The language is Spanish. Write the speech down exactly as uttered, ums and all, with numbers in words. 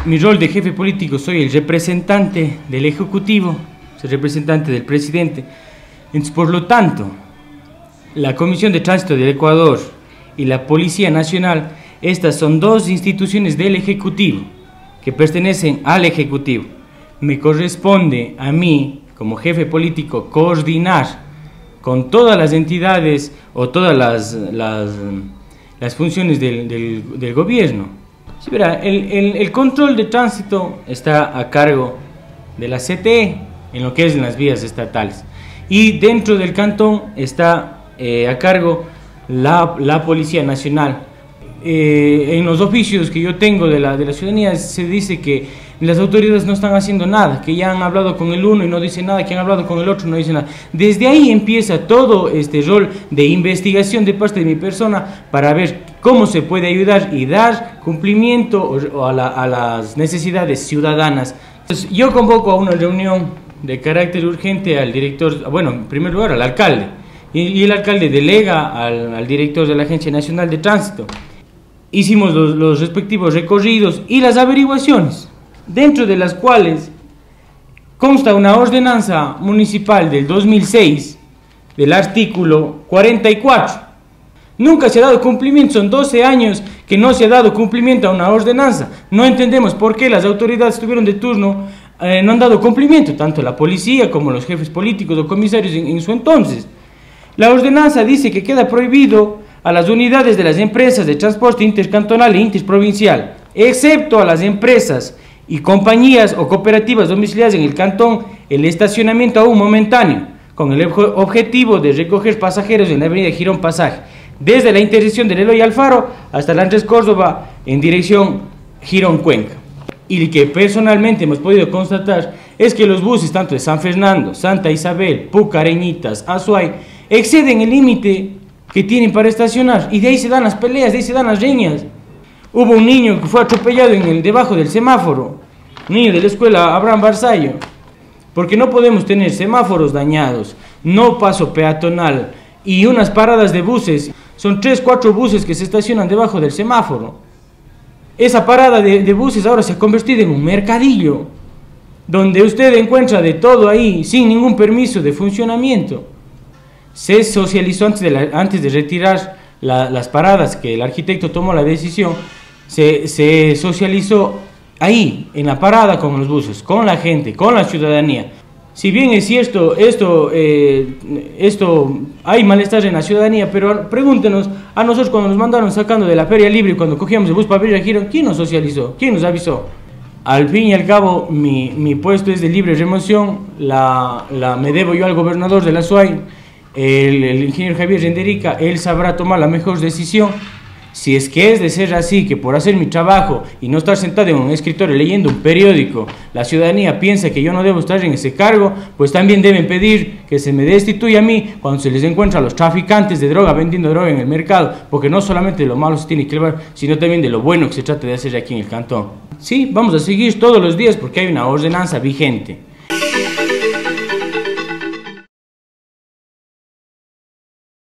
mi rol de jefe político, soy el representante del Ejecutivo, soy el representante del presidente. Entonces, por lo tanto, la Comisión de Tránsito del Ecuador y la Policía Nacional, estas son dos instituciones del Ejecutivo que pertenecen al Ejecutivo. Me corresponde a mí, como jefe político, coordinar con todas las entidades o todas las, las, las funciones del, del, del gobierno. Sí, verá, el, el, el control de tránsito está a cargo de la C T E, en lo que es en las vías estatales. Y dentro del cantón está eh, a cargo la, la Policía Nacional. Eh, en los oficios que yo tengo de la, de la ciudadanía se dice que las autoridades no están haciendo nada, que ya han hablado con el uno y no dicen nada, que han hablado con el otro y no dicen nada. Desde ahí empieza todo este rol de investigación de parte de mi persona para ver cómo se puede ayudar y dar cumplimiento o, o a, la, a las necesidades ciudadanas. Entonces, yo convoco a una reunión de carácter urgente al director, bueno, en primer lugar al alcalde, y, y el alcalde delega al, al director de la Agencia Nacional de Tránsito. Hicimos los, los respectivos recorridos y las averiguaciones, dentro de las cuales consta una ordenanza municipal del dos mil seis, del artículo cuarenta y cuatro. Nunca se ha dado cumplimiento, son doce años que no se ha dado cumplimiento a una ordenanza. No entendemos por qué las autoridades que estuvieron de turno eh, no han dado cumplimiento, tanto la policía como los jefes políticos o comisarios en, en su entonces. La ordenanza dice que queda prohibido a las unidades de las empresas de transporte intercantonal e interprovincial, excepto a las empresas y compañías o cooperativas domiciliadas en el cantón, el estacionamiento aún momentáneo, con el objetivo de recoger pasajeros en la avenida Girón Pasaje, desde la intersección del Eloy Alfaro hasta la Andrés Córdoba en dirección Girón Cuenca. Y que personalmente hemos podido constatar es que los buses tanto de San Fernando, Santa Isabel, Pucareñitas, Azuay, exceden el límite que tienen para estacionar, y de ahí se dan las peleas, de ahí se dan las riñas. Hubo un niño que fue atropellado en el, debajo del semáforo, un niño de la escuela Abraham Barzallo, porque no podemos tener semáforos dañados, no paso peatonal y unas paradas de buses. Son tres, cuatro buses que se estacionan debajo del semáforo. Esa parada de, de buses ahora se ha convertido en un mercadillo, donde usted encuentra de todo ahí, sin ningún permiso de funcionamiento. Se socializó antes de, la, antes de retirar la, las paradas, que el arquitecto tomó la decisión, se, se socializó ahí, en la parada con los buses, con la gente, con la ciudadanía. Si bien es cierto, esto, eh, esto hay malestar en la ciudadanía, pero pregúntenos a nosotros cuando nos mandaron sacando de la feria libre, cuando cogíamos el bus para Villa Girón, ¿quién nos socializó? ¿Quién nos avisó? Al fin y al cabo, mi, mi puesto es de libre remoción, la, la, me debo yo al gobernador de la S U A Y, el, el ingeniero Javier Renderica, él sabrá tomar la mejor decisión. Si es que es de ser así, que por hacer mi trabajo y no estar sentado en un escritorio leyendo un periódico, la ciudadanía piensa que yo no debo estar en ese cargo, pues también deben pedir que se me destituya a mí cuando se les encuentra a los traficantes de droga vendiendo droga en el mercado, porque no solamente de lo malo se tiene que hablar, sino también de lo bueno que se trata de hacer aquí en el cantón. Sí, vamos a seguir todos los días porque hay una ordenanza vigente.